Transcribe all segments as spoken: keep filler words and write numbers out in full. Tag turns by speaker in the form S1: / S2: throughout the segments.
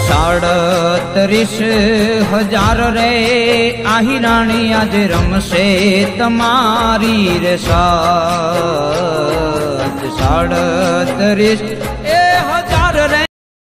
S1: साड़तरीस हजार रे आहिराणी आज रमसे तमारी रे साथ साड़तरीस ए हजार रे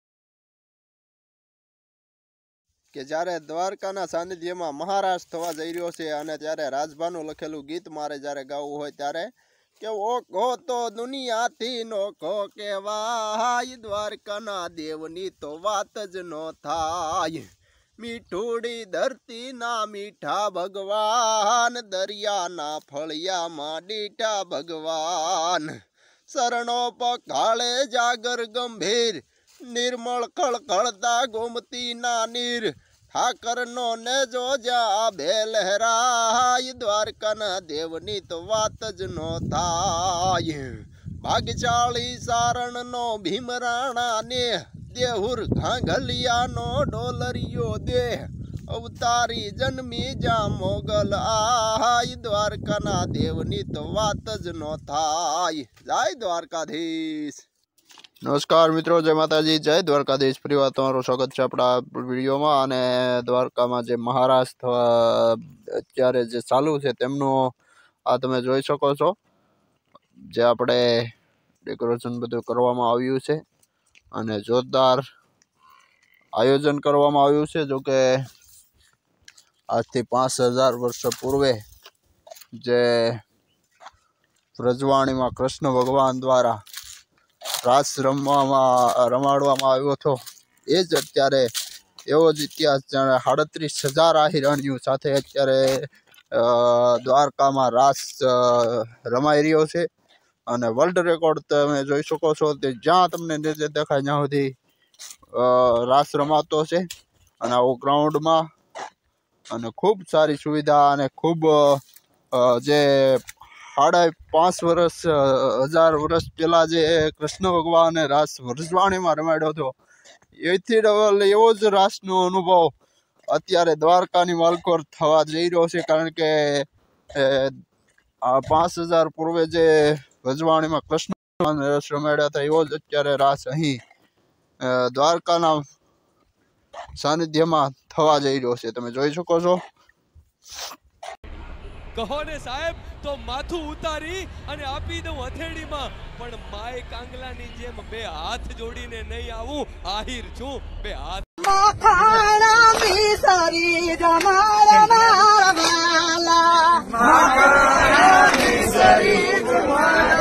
S2: કે જ્યારે દ્વારકાના સાનિધ્યમાં મહારાજ થવા જઈ રહ્યો છે અને ત્યારે રાજભાનું લખેલું ગીત મારે જ્યારે ગાવું હોય ત્યારે કે ઓખો તો દુનિયાથી નોખો કહેવાય, દ્વારકાના દેવની તો વાત જ નો થાય। મીઠુડી ધરતીના મીઠા ભગવાન, દરિયાના ફળિયામાં ડીઠા ભગવાન। શરણો પખાળે જાગર ગંભીર, निर्मल खड़खड़ता गोमती ना नीर। ठाकर नो ने जो जा बेलहराय, द्वारका ना देवनी तो वात ज नो थाय। भाग्यशाली सारण नो भीमराणा ने, देहुर घांघलिया नो डोलरियो दे। अवतारी जन्मी जा मोगल आय, द्वारका ना देवनी तो वात ज नो थाय। जय द्वारकाधीश। नमस्कार मित्रों, जय माताजी, जय द्वारकाधीश। परिवार तमाરું સ્વાગત છે આપણા વિડીયોમાં। અને દ્વારકામાં જે મહારાજ અત્યારે જે ચાલુ છે તેમનું આ તમે જોઈ શકો છો, જે આપણે ડેકોરેશન બધું કરવામાં આવ્યું છે અને જોરદાર આયોજન કરવામાં આવ્યું છે। જો કે આજથી પાંચ હજાર વર્ષ પૂર્વે જે વ્રજવાણીમાં કૃષ્ણ ભગવાન દ્વારા રાસ રમવામાં રમાડવામાં આવ્યો હતો, એ જ અત્યારે એવો જ ઇતિહાસ જાણે સાડત્રીસ હજાર આહિરાણીઓ સાથે અત્યારે દ્વારકામાં રાસ રમાઈ રહ્યો છે। અને વર્લ્ડ રેકોર્ડ તમે જોઈ શકો છો, તે જ્યાં તમને નીચે દેખાય ત્યાં સુધી રાસ રમાતો છે। અને આવો ગ્રાઉન્ડમાં અને ખૂબ સારી સુવિધા અને ખૂબ જે સાડા પાંચ વર્ષ હજાર વર્ષ પહેલા જે કૃષ્ણ ભગવાને રાસ વ્રજવાણીમાં રમાડ્યો હતો, એથી ડબલ એવો જ રાસનો અનુભવ અત્યારે દ્વારકાની માલકોર થવા જઈ રહ્યો છે। કારણ કે આ પાંચ હજાર પૂર્વે જે વ્રજવાણીમાં કૃષ્ણ ભગવાને રાસ રમાડ્યા હતા, એવો જ અત્યારે રાસ અહીં દ્વારકાના સાનિધ્યમાં થવા જઈ રહ્યો છે, તમે જોઈ શકો છો।
S3: કહો ને સાહેબ તો માથું ઉતારી અને આપી દઉં હથેળીમાં, પણ માય કાંગલાની જેમ બે હાથ જોડીને નહીં આવું, આહિર છું બે હાથ।
S4: મખાણા મિસરી જમારા વાલા, મખાણા મિસરી જમારા